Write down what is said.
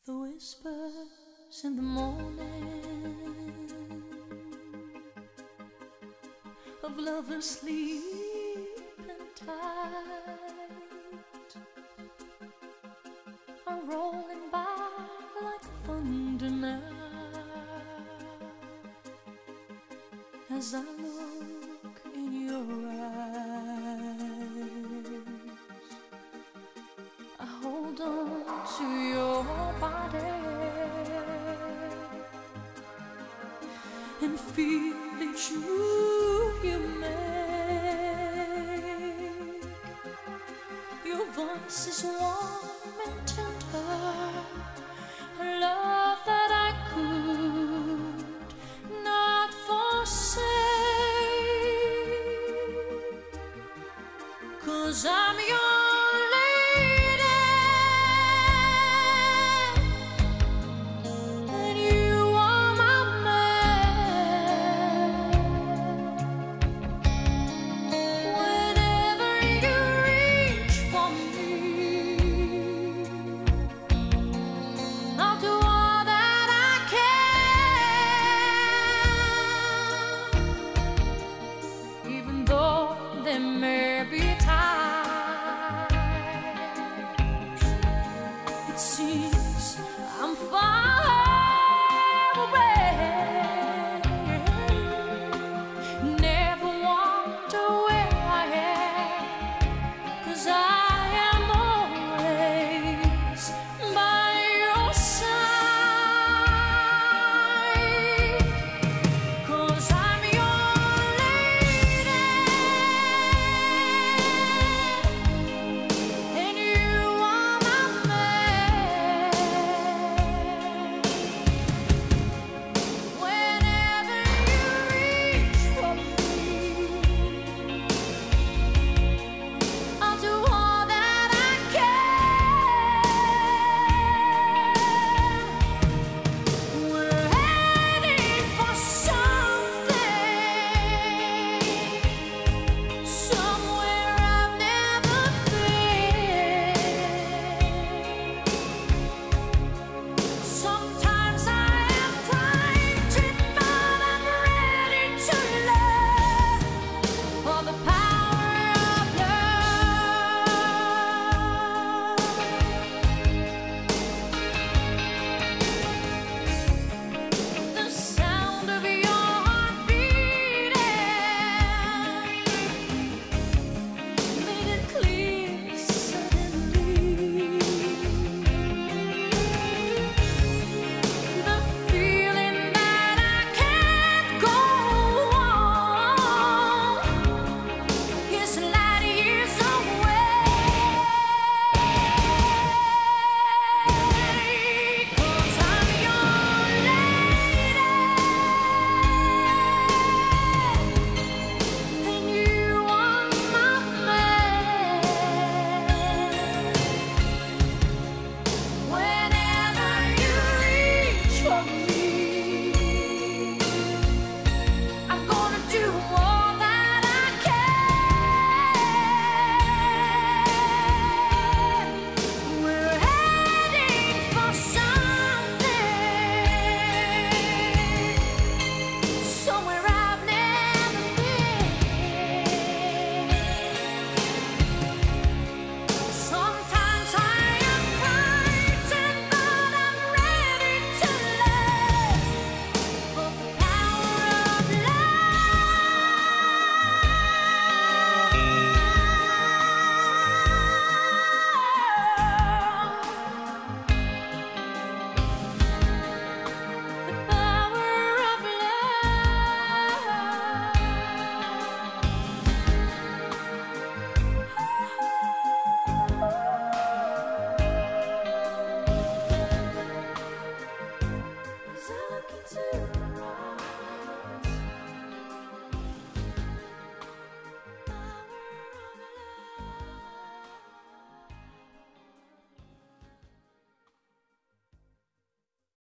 The whispers in the morning of lovers sleeping tight are rolling by like thunder now. As I look in your eyes, I hold on to your body and feel each move you make. Your voice is warm and tender, a love that I could not forsake, 'cause I'm your there may be times it seems I'm far away.